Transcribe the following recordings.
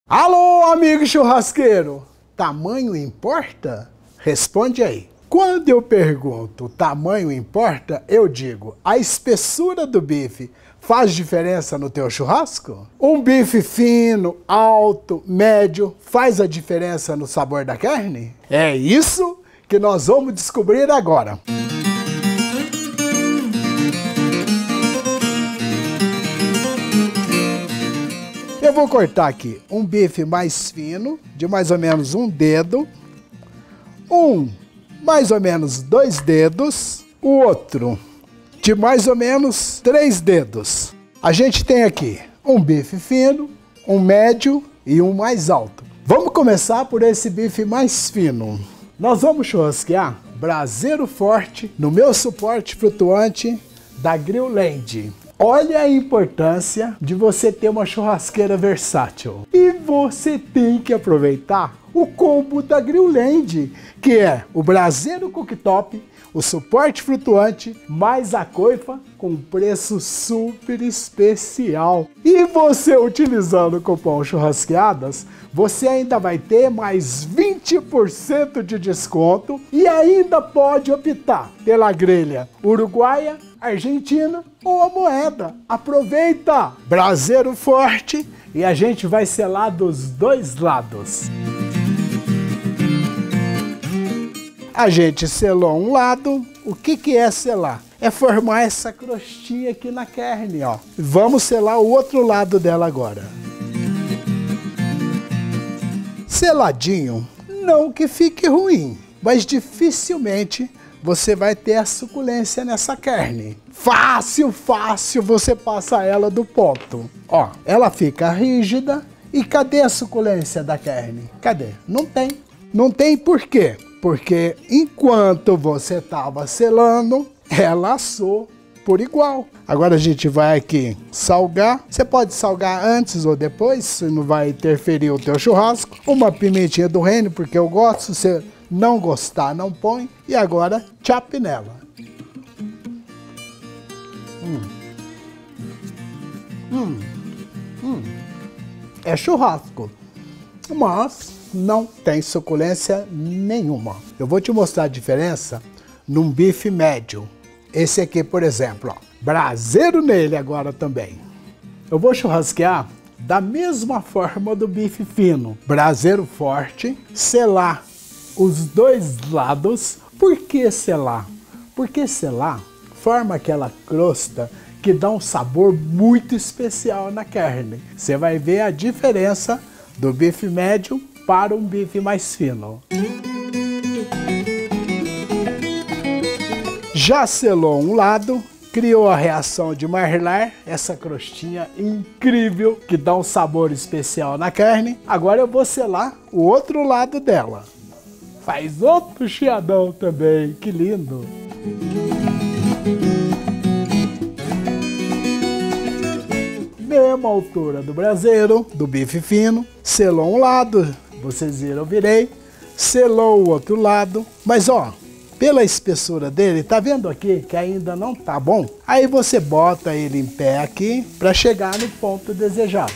Alô, amigo churrasqueiro! Tamanho importa? Responde aí. Quando eu pergunto tamanho importa, eu digo, a espessura do bife faz diferença no teu churrasco? Um bife fino, alto, médio, faz a diferença no sabor da carne? É isso que nós vamos descobrir agora. Eu vou cortar aqui um bife mais fino, de mais ou menos um dedo, mais ou menos 2 dedos, o outro de mais ou menos 3 dedos. A gente tem aqui um bife fino, um médio e um mais alto. Vamos começar por esse bife mais fino. Nós vamos churrasquear braseiro forte no meu suporte flutuante da Grillland. Olha a importância de você ter uma churrasqueira versátil. E você tem que aproveitar o combo da Grillland, que é o braseiro cooktop, o suporte flutuante, mais a coifa com preço super especial. E você utilizando o cupom Churrasqueadas, você ainda vai ter mais 20% de desconto e ainda pode optar pela grelha uruguaia, argentina ou a moeda. Aproveita! Braseiro forte e a gente vai selar dos dois lados. A gente selou um lado. O que é selar? É formar essa crostinha aqui na carne, ó. Vamos selar o outro lado dela agora. Seladinho, não que fique ruim, mas dificilmente você vai ter a suculência nessa carne. Fácil você passa ela do ponto. Ó, ela fica rígida. E cadê a suculência da carne? Cadê? Não tem. Não tem por quê? Porque enquanto você estava selando, ela assou por igual. Agora a gente vai aqui salgar. Você pode salgar antes ou depois, se não vai interferir o teu churrasco. Uma pimentinha do reino, porque eu gosto. Se você não gostar, não põe. E agora, chop nela. É churrasco, mas não tem suculência nenhuma. Eu vou te mostrar a diferença num bife médio. Esse aqui, por exemplo, ó, braseiro nele agora também. Eu vou churrasquear da mesma forma do bife fino. Braseiro forte, selar os dois lados. Por que selar? Porque selar forma aquela crosta que dá um sabor muito especial na carne. Você vai ver a diferença do bife médio para um bife mais fino. Já selou um lado, criou a reação de Maillard, essa crostinha incrível que dá um sabor especial na carne. Agora eu vou selar o outro lado dela. Faz outro chiadão também, que lindo! Mesma altura do braseiro, do bife fino, selou um lado, vocês viram, eu virei, selou o outro lado, mas ó, pela espessura dele, tá vendo aqui que ainda não tá bom? Aí você bota ele em pé aqui para chegar no ponto desejado.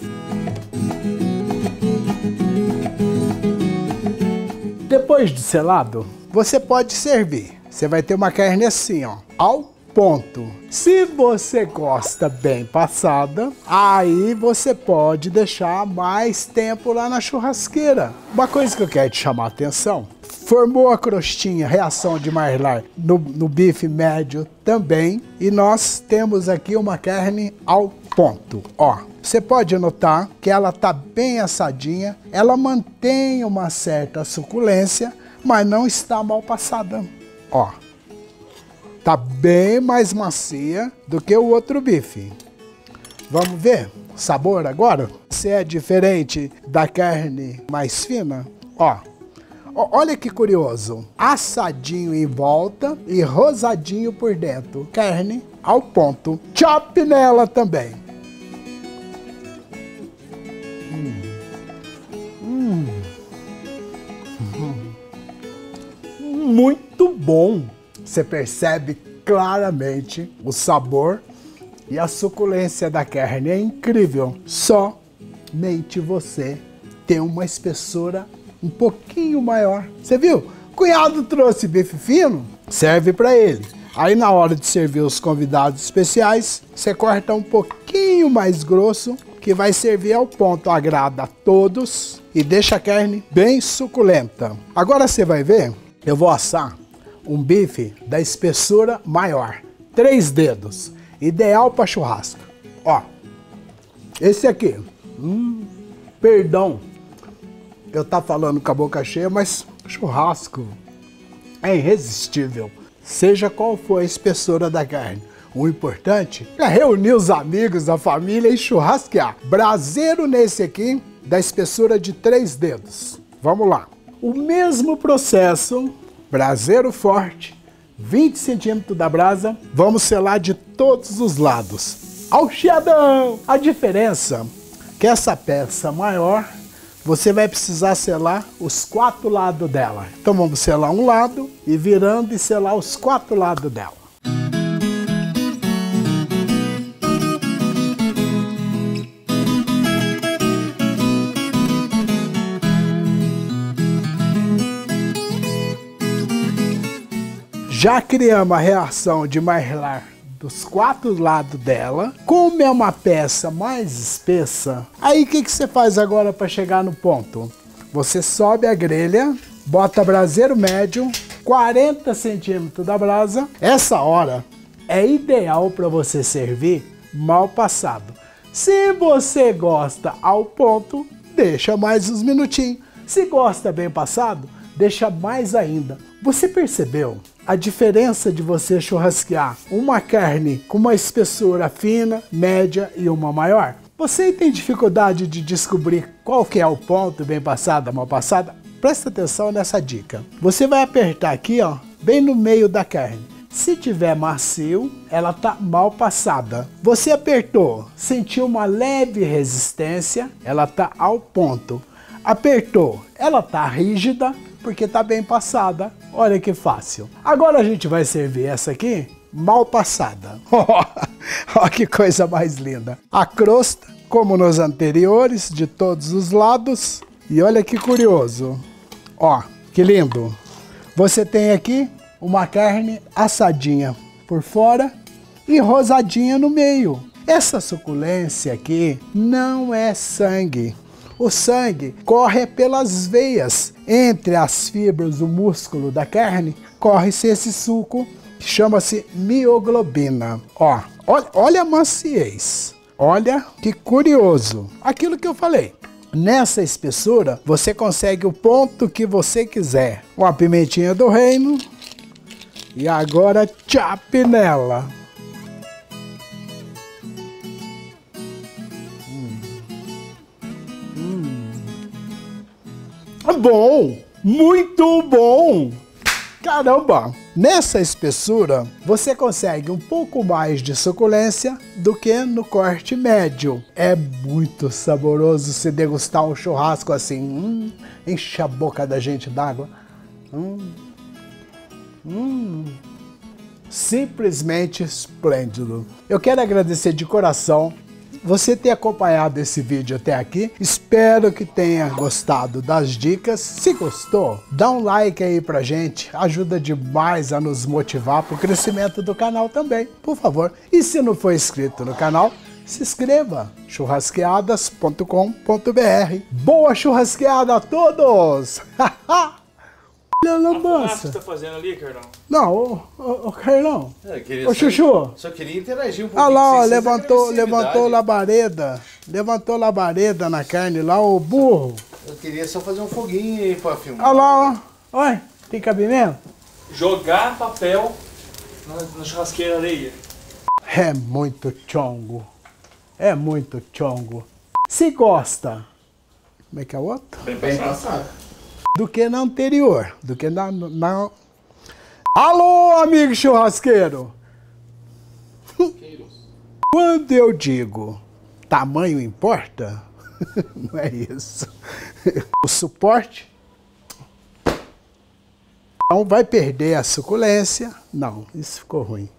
Depois de selado, você pode servir. Você vai ter uma carne assim, ó, ao ponto. Se você gosta bem passada, aí você pode deixar mais tempo lá na churrasqueira. Uma coisa que eu quero te chamar a atenção, formou a crostinha, reação de Maillard no bife médio também, e nós temos aqui uma carne ao ponto, ó. Você pode notar que ela tá bem assadinha, ela mantém uma certa suculência, mas não está mal passada, ó. Tá bem mais macia do que o outro bife. Vamos ver o sabor agora? Se é diferente da carne mais fina, ó. Olha que curioso, assadinho em volta e rosadinho por dentro. Carne ao ponto. Chop nela também. Muito bom. Você percebe claramente o sabor e a suculência da carne. É incrível. Só somente você ter uma espessura um pouquinho maior. Você viu? O cunhado trouxe bife fino, serve para ele. Aí na hora de servir os convidados especiais, você corta um pouquinho mais grosso, que vai servir ao ponto, agrada a todos e deixa a carne bem suculenta. Agora você vai ver, eu vou assar um bife da espessura maior, 3 dedos, ideal para churrasco. Ó, esse aqui, perdão, eu tá falando com a boca cheia, mas churrasco é irresistível. Seja qual for a espessura da carne. O importante é reunir os amigos, a família e churrasquear. Braseiro nesse aqui, da espessura de 3 dedos. Vamos lá. O mesmo processo, braseiro forte, 20 centímetros da brasa. Vamos selar de todos os lados. Ao chiadão! A diferença é que essa peça maior, você vai precisar selar os 4 lados dela. Então vamos selar um lado e virando e selar os 4 lados dela. Já criamos a reação de martelar dos 4 lados dela. Como é uma peça mais espessa, aí o que você faz agora para chegar no ponto? Você sobe a grelha, bota braseiro médio, 40 centímetros da brasa. Essa hora é ideal para você servir mal passado. Se você gosta ao ponto, deixa mais uns minutinhos. Se gosta bem passado, deixa mais ainda. Você percebeu a diferença de você churrasquear uma carne com uma espessura fina, média e uma maior? Você tem dificuldade de descobrir qual que é o ponto, bem passada, mal passada? Presta atenção nessa dica. Você vai apertar aqui, ó, bem no meio da carne. Se tiver macio, ela tá mal passada. Você apertou, sentiu uma leve resistência, ela tá ao ponto. Apertou, ela tá rígida, porque tá bem passada. Olha que fácil. Agora a gente vai servir essa aqui mal passada. Olha que coisa mais linda. A crosta, como nos anteriores, de todos os lados. E olha que curioso. Ó, que lindo. Você tem aqui uma carne assadinha por fora e rosadinha no meio. Essa suculência aqui não é sangue. O sangue corre pelas veias. Entre as fibras do músculo da carne, corre-se esse suco que chama-se mioglobina. Ó, olha a maciez. Olha que curioso. Aquilo que eu falei. Nessa espessura, você consegue o ponto que você quiser. Uma pimentinha do reino. E agora, chape nela. Bom, muito bom! Caramba! Nessa espessura, você consegue um pouco mais de suculência do que no corte médio. É muito saboroso se degustar um churrasco assim. Enche a boca da gente d'água. Simplesmente esplêndido. Eu quero agradecer de coração você ter acompanhado esse vídeo até aqui. Espero que tenha gostado das dicas. Se gostou, dá um like aí pra gente. Ajuda demais a nos motivar pro crescimento do canal também, por favor. E se não for inscrito no canal, se inscreva. churrasqueadas.com.br. Boa churrasqueada a todos! Olha a lambança. O que você tá fazendo ali, Carlão? Não, ô Carlão. Ô Chuchu. Só queria interagir um pouquinho. Olha lá, ó, levantou labareda. Levantou labareda na carne lá, ô burro. Eu queria só fazer um foguinho aí pra filmar. Olha lá, ó. Olha, tem cabimento? Jogar papel na churrasqueira areia. É muito chongo. É muito chongo. Se gosta, como é que é o outro? Bem passado. Do que na anterior, do que na... Alô, amigo churrasqueiro! Quando eu digo tamanho importa, não é isso. O suporte não vai perder a suculência. Não, isso ficou ruim.